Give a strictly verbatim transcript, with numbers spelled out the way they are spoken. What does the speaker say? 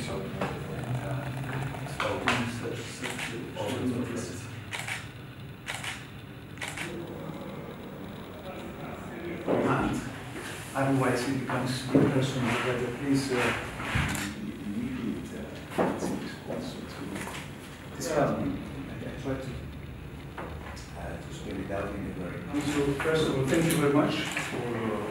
So, always interested. And otherwise it becomes impersonal, but please uh, repeat uh, its response to discuss me. I try to, uh, to spell it out in a very... So first of all, thank you very much for